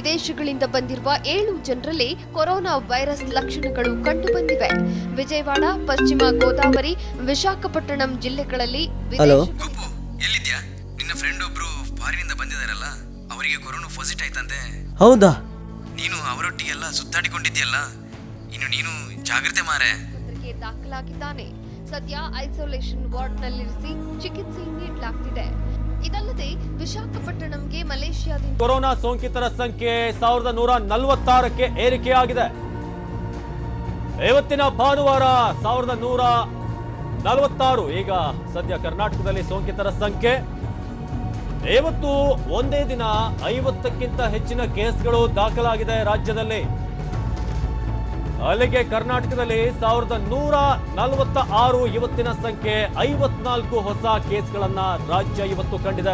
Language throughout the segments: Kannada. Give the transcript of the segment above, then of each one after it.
ವಿದೇಶಗಳಿಂದ ಬಂದಿರುವ 7 ಜನರಲ್ಲಿ ಕೊರೋನಾ ವೈರಸ್ ಲಕ್ಷಣಗಳು ಕಂಡುಬಂದಿವೆ. ವಿಜಯವಾಡ, ಪಶ್ಚಿಮ ಗೋದಾವರಿ, ವಿಶಾಖಪಟ್ಟಣಂ ಜಿಲ್ಲೆಗಳಲ್ಲಿ. ಹಲೋ ಎಲ್ಲಿದ್ಯಾ? ನಿನ್ನ ಫ್ರೆಂಡ್ ಒಬ್ರು ಫಾರಿನಿಂದ ಬಂದಿದಾರಲ್ಲ, ಅವರಿಗೆ ಕೊರೋನಾ ಪಾಸಿಟಿವ್ ಆಯ್ತಂತೆ. ಹೌದಾ? ನೀನು ಅವರೊಟ್ಟಿಗೆಲ್ಲ ಸುತ್ತಾಡಿಕೊಂಡಿದ್ಯಲ್ಲ, ಇನ್ನು ನೀನು ಜಾಗ್ರತೆ ಮಾರೆ. ದಾಖಲಾಗಿದ್ದಾನೆ. ಸದ್ಯ ಐಸೋಲೇಷನ್ ವಾರ್ಡ್ನಲ್ಲಿರಿಸಿ ಚಿಕಿತ್ಸೆ ನೀಡಲಾಗ್ತಿದೆ. ಇದಲ್ಲದೆ ವಿಶಾಖಪಟ್ಟಣಂಗೆ ಮಲೇಷಿಯಾದಿಂದ ಕೊರೋನಾ ಸೋಂಕಿತರ ಸಂಖ್ಯೆ 1146ಕ್ಕೆ ಏರಿಕೆಯಾಗಿದೆ. ಇವತ್ತಿನ ಭಾನುವಾರ 1146. ಈಗ ಸದ್ಯ ಕರ್ನಾಟಕದಲ್ಲಿ ಸೋಂಕಿತರ ಸಂಖ್ಯೆ. ಇವತ್ತು ಒಂದೇ ದಿನ 50ಕ್ಕಿಂತ ಹೆಚ್ಚಿನ ಕೇಸ್ಗಳು ದಾಖಲಾಗಿದೆ ರಾಜ್ಯದಲ್ಲಿ. ಅಲ್ಲಿಗೆ ಕರ್ನಾಟಕದಲ್ಲಿ 1146 ಇವತ್ತಿನ ಸಂಖ್ಯೆ. 54 ಹೊಸ ಕೇಸ್ಗಳನ್ನ ರಾಜ್ಯ ಇವತ್ತು ಕಂಡಿದೆ.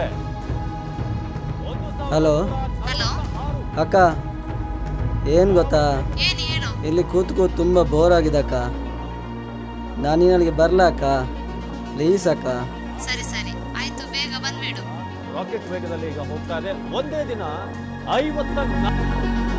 ಹಲೋ ಅಕ್ಕ, ಏನು ಗೊತ್ತಾ, ಇಲ್ಲಿ ಕೂತು ತುಂಬ ಬೋರ್ ಆಗಿದೆ ಅಕ್ಕ. ನಾನು ನಿನಗೆ ಬರಲಾ ಅಕ್ಕ? ಪ್ಲೀಸ್ ಅಕ್ಕ. ಸರಿ ಆಯ್ತು, ಬೇಗ ಬಂದ್ಬಿಡು. ರಾಕೆಟ್ ವೇಗದಲ್ಲಿ ಈಗ ಹೋಗ್ತಾ ಇದೆ. ಒಂದೇ ದಿನ 54.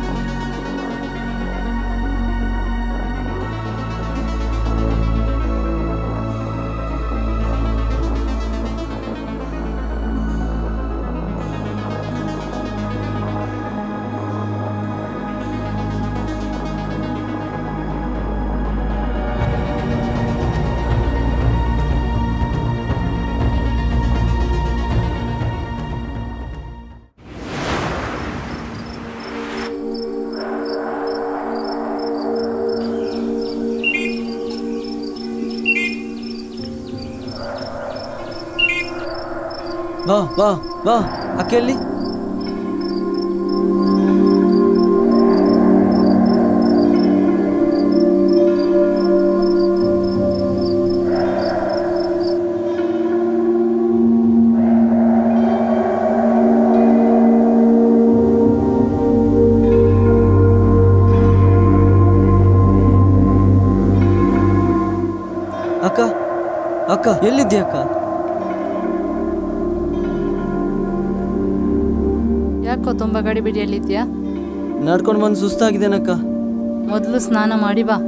ಬಾ ಅಕ್ಕೆಲ್ಲಿ? ಅಕ್ಕ ಎಲ್ಲಿದ್ಯಾ ಅಕ್ಕ? ಯಾಕೋ ತುಂಬಾ ಗಡಿಬಿಡಿಯಲ್ಲಿದ್ಯಾ? ನಡ್ಕೊಂಡು ಬಂದು ಸುಸ್ತಾಗಿದ್ದೇನಕ್ಕ. ಮೊದಲು ಸ್ನಾನ ಮಾಡಿ ಬಾ.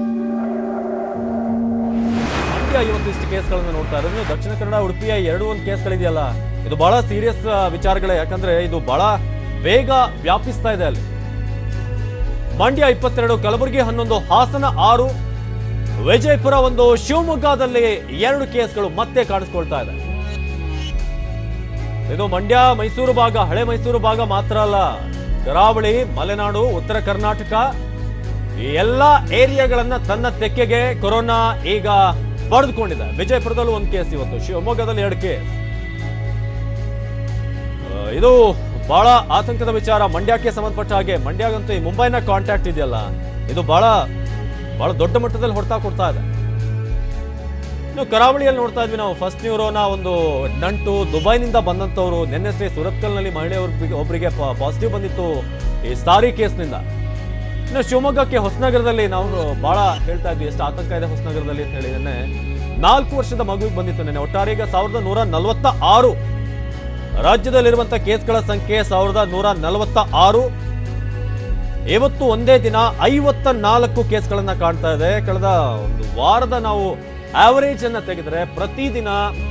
ಇವತ್ತು ಇಷ್ಟು ಕೇಸ್ಗಳನ್ನು ನೋಡ್ತಾ ಇರೋದು. ದಕ್ಷಿಣ ಕನ್ನಡ, ಉಡುಪಿಯ 2 ಕೇಸ್ಗಳಿದೆಯಲ್ಲ, ಇದು ಬಹಳ ಸೀರಿಯಸ್ ವಿಚಾರಗಳೇ. ಯಾಕಂದ್ರೆ ಇದು ಬಹಳ ಬೇಗ ವ್ಯಾಪಿಸ್ತಾ ಇದೆ ಅಲ್ಲಿ. ಮಂಡ್ಯ 22, ಕಲಬುರಗಿ 11, ಹಾಸನ 6, ವಿಜಯಪುರ 1, ಶಿವಮೊಗ್ಗದಲ್ಲಿ 2 ಕೇಸ್ಗಳು ಮತ್ತೆ ಕಾಣಿಸ್ಕೊಳ್ತಾ ಇದೆ. ಇದು ಮಂಡ್ಯ, ಮೈಸೂರು ಭಾಗ, ಹಳೆ ಮೈಸೂರು ಭಾಗ ಮಾತ್ರ ಅಲ್ಲ, ಕರಾವಳಿ, ಮಲೆನಾಡು, ಉತ್ತರ ಕರ್ನಾಟಕ ಈ ಎಲ್ಲಾ ಏರಿಯಾಗಳನ್ನ ತನ್ನ ತೆಕ್ಕೆಗೆ ಕೊರೋನಾ ಈಗ ಪಡೆದುಕೊಂಡಿದೆ. ವಿಜಯಪುರದಲ್ಲೂ 1 ಕೇಸ್ ಇವತ್ತು, ಶಿವಮೊಗ್ಗದಲ್ಲಿ 2 ಕೇಸ್. ಇದು ಬಹಳ ಆತಂಕದ ವಿಚಾರ. ಮಂಡ್ಯಕ್ಕೆ ಸಂಬಂಧಪಟ್ಟ ಹಾಗೆ, ಮಂಡ್ಯಗಂತೂ ಈ ಮುಂಬೈನ ಕಾಂಟ್ಯಾಕ್ಟ್ ಇದೆಯಲ್ಲ, ಇದು ಬಹಳ ದೊಡ್ಡ ಮಟ್ಟದಲ್ಲಿ ಹೊಡೆತ ಕೊಡ್ತಾ ಇದೆ. ಇನ್ನು ಕರಾವಳಿಯಲ್ಲಿ ನೋಡ್ತಾ ಇದ್ವಿ ನಾವು. ಫಸ್ಟ್ ನ್ಯೂರೋನ ಒಂದು ನಂಟು ದುಬೈನಿಂದ ಬಂದಂತವ್ರು. ನಿನ್ನೆಷ್ಟೇ ಸುರತ್ಕಲ್ನಲ್ಲಿ ಒಬ್ಬರಿಗೆ ಪಾಸಿಟಿವ್ ಬಂದಿತ್ತು ಈ ಸಾರಿ ಕೇಸ್ನಿಂದ. ಇನ್ನು ಶಿವಮೊಗ್ಗಕ್ಕೆ ಹೊಸನಗರದಲ್ಲಿ ನಾವು ಬಹಳ ಹೇಳ್ತಾ ಇದ್ವಿ ಎಷ್ಟು ಆತಂಕ ಇದೆ ಹೊಸನಗರದಲ್ಲಿ ಅಂತ ಹೇಳಿ. ನಿನ್ನೆ 4 ವರ್ಷದ ಮಗುವಿಗೆ ಬಂದಿತ್ತು. ನಿನ್ನೆ ಒಟ್ಟಾರೆ ಈಗ 1146 ರಾಜ್ಯದಲ್ಲಿರುವಂತಹ ಕೇಸ್ಗಳ ಸಂಖ್ಯೆ 1146. ಇವತ್ತು ಒಂದೇ ದಿನ 54 ಕೇಸ್ಗಳನ್ನ ಕಾಣ್ತಾ ಇದೆ. ಕಳೆದ ಒಂದು ವಾರದ ನಾವು ಆವರೇಜ್ ಅನ್ನ ತೆಗೆದ್ರೆ ಪ್ರತಿದಿನ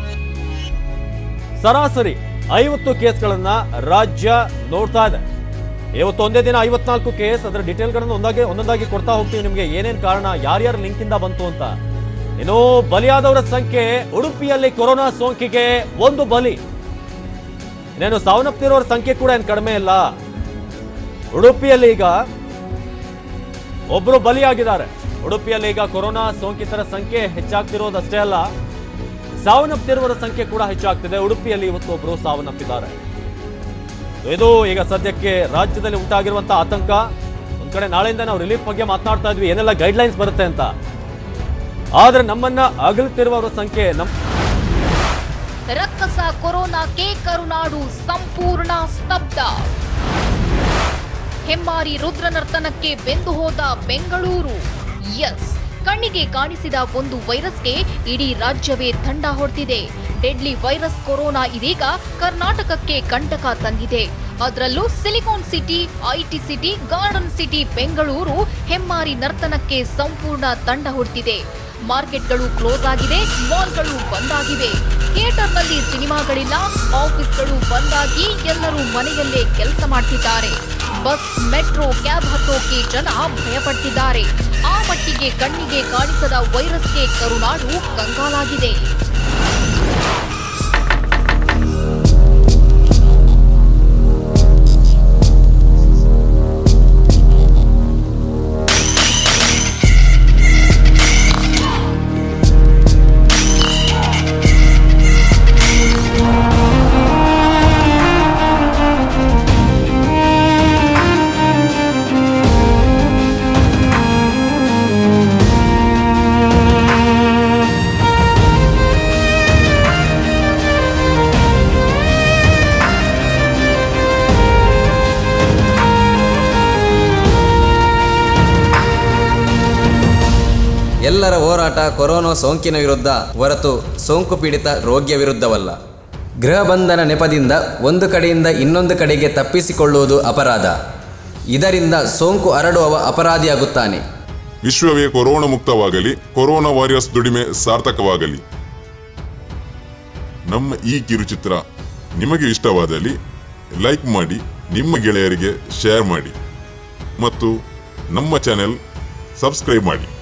ಸರಾಸರಿ 50 ಕೇಸ್ಗಳನ್ನ ರಾಜ್ಯ ನೋಡ್ತಾ ಇದೆ. ಇವತ್ತು ಒಂದೇ ದಿನ 54 ಕೇಸ್. ಅದರ ಡೀಟೇಲ್ಗಳನ್ನು ಒಂದೊಂದಾಗಿ ಕೊಡ್ತಾ ಹೋಗ್ತೀವಿ ನಿಮಗೆ, ಏನೇನ್ ಕಾರಣ, ಯಾರ್ಯಾರ ಲಿಂಕ್ ಇಂದ ಬಂತು ಅಂತ. ಇನ್ನು ಬಲಿಯಾದವರ ಸಂಖ್ಯೆ, ಉಡುಪಿಯಲ್ಲಿ ಕೊರೋನಾ ಸೋಂಕಿಗೆ 1 ಬಲಿ. ಇನ್ನೇನು ಸಾವನ್ನಪ್ಪಿರೋರ ಸಂಖ್ಯೆ ಕೂಡ ಏನು ಕಡಿಮೆ ಇಲ್ಲ. ಉಡುಪಿಯಲ್ಲಿ ಈಗ ಒಬ್ಬರು ಬಲಿಯಾಗಿದ್ದಾರೆ. ಉಡುಪಿಯಲ್ಲಿ ಈಗ ಕೊರೋನಾ ಸೋಂಕಿತರ ಸಂಖ್ಯೆ ಹೆಚ್ಚಾಗ್ತಿರೋದಷ್ಟೇ ಅಲ್ಲ, ಸಾವನ್ನಪ್ಪಿರುವವರ ಸಂಖ್ಯೆ ಕೂಡ ಹೆಚ್ಚಾಗ್ತಿದೆ. ಉಡುಪಿಯಲ್ಲಿ ಇವತ್ತು ಒಬ್ಬರು ಸಾವನ್ನಪ್ಪಿದ್ದಾರೆ. ಇದು ಈಗ ಸದ್ಯಕ್ಕೆ ರಾಜ್ಯದಲ್ಲಿ ಉಂಟಾಗಿರುವಂತಹ ಆತಂಕ. ಒಂದ್ ಕಡೆ ನಾಳೆಯಿಂದ ನಾವು ರಿಲೀಫ್ ಬಗ್ಗೆ ಮಾತನಾಡ್ತಾ ಇದ್ವಿ, ಏನೆಲ್ಲ ಗೈಡ್ಲೈನ್ಸ್ ಬರುತ್ತೆ ಅಂತ. ಆದ್ರೆ ನಮ್ಮನ್ನ ಅಗಲುತ್ತಿರುವವರ ಸಂಖ್ಯೆ ರಕ್ಕಸ ಕೊರೋನಾಕ್ಕೆ ಕರುನಾಡು ಸಂಪೂರ್ಣ ಸ್ತಬ್ಧ. ಹೆಮ್ಮಾರಿ ರುದ್ರನರ್ತನಕ್ಕೆ ಬೆಂದು ಹೋದ ಬೆಂಗಳೂರು. ಎಸ್, ಕಣ್ಣಿಗೆ ಕಾಣಿಸಿದ ಒಂದು ವೈರಸ್ಗೆ ಇಡೀ ರಾಜ್ಯವೇ ದಂಡ ಹೊಡೆದಿದೆ. ಡೆಡ್ಲಿ ವೈರಸ್ ಕೊರೋನಾ ಇದೀಗ ಕರ್ನಾಟಕಕ್ಕೆ ಕಂಟಕ ತಂದಿದೆ. ಅದರಲ್ಲೂ silicon city, IT city, garden city Bengaluru ಹೆಮ್ಮಾರಿ ನರ್ತನಕ್ಕೆ ಸಂಪೂರ್ಣ ತಂಡ ಹುಟ್ಟಿದೆ. ಮಾರ್ಕೆಟ್ಗಳು ಕ್ಲೋಸ್ ಆಗಿದೆ, ಮಾಲ್ಗಳು ಬಂದ್ ಆಗಿವೆ, ಥಿಯೇಟರ್ನಲ್ಲಿ ಸಿನಿಮಾಗಳಿಲ್ಲ, ಆಫೀಸ್ಗಳು ಬಂದಾಗಿ ಎಲ್ಲರೂ ಮನೆಯಲ್ಲೇ ಕೆಲಸ ಮಾಡ್ತಿದ್ದಾರೆ. ಬಸ್, ಮೆಟ್ರೋ, ಕ್ಯಾಬ್ ಹತ್ತೋಕೆ ಜನ ಭಯಪಟ್ಟಿದ್ದಾರೆ. ಆ ಮಟ್ಟಿಗೆ ಕಣ್ಣಿಗೆ ಕಾಣಿಸದ ವೈರಸ್ಗೆ ಕರುನಾಡು ಕಂಗಾಲಾಗಿದೆ. ಎಲ್ಲರ ಹೋರಾಟ ಕೊರೋನಾ ಸೋಂಕಿನ ವಿರುದ್ಧ ಹೊರತು ಸೋಂಕು ಪೀಡಿತ ರೋಗಿಯ ವಿರುದ್ಧವಲ್ಲ. ಗೃಹ ಬಂಧನ ನೆಪದಿಂದ ಒಂದು ಕಡೆಯಿಂದ ಇನ್ನೊಂದು ಕಡೆಗೆ ತಪ್ಪಿಸಿಕೊಳ್ಳುವುದು ಅಪರಾಧ. ಇದರಿಂದ ಸೋಂಕು ಹರಡುವವ ಅಪರಾಧಿಯಾಗುತ್ತಾನೆ. ವಿಶ್ವವೇ ಕೊರೋನಾ ಮುಕ್ತವಾಗಲಿ, ಕೊರೋನಾ ವಾರಿಯರ್ಸ್ ದುಡಿಮೆ ಸಾರ್ಥಕವಾಗಲಿ. ನಮ್ಮ ಈ ಕಿರುಚಿತ್ರ ನಿಮಗೆ ಇಷ್ಟವಾದಲ್ಲಿ ಲೈಕ್ ಮಾಡಿ, ನಿಮ್ಮ ಗೆಳೆಯರಿಗೆ ಶೇರ್ ಮಾಡಿ ಮತ್ತು ನಮ್ಮ ಚಾನೆಲ್ ಸಬ್ಸ್ಕ್ರೈಬ್ ಮಾಡಿ.